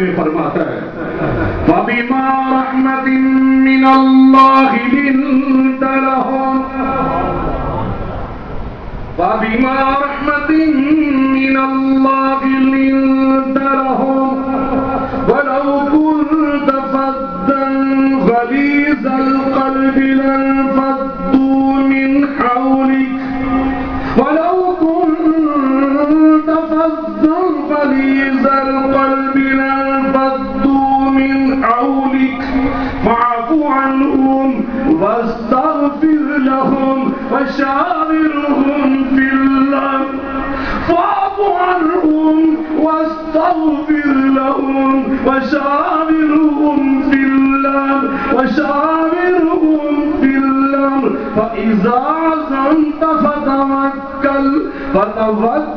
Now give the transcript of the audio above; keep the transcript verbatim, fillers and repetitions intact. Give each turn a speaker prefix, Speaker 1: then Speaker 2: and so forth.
Speaker 1: फरमाता है फबिमा रहमतिन मिनल्लाहि लिन्ता लहुम फबिमा रहमतिन मिनल्लाहि लिन्ता लहुम वलौ कुन्त फद्दन गलीज़ल क़ल्बि लन्फद्दू मिन हौलिक वलौ कुन्त फद्दन गलीज़ल क़ल्बि वस्तग़फिर लहुम वशाविरहुम फिल-अम्र फ़अफ़ु अन्हुम वस्तग़फिर लहुम वशाविरहुम फिल-अम्र वशाविरहुम फिल-अम्र फ़इज़ा अज़मत फ़तवक्कल फ़तवक्कल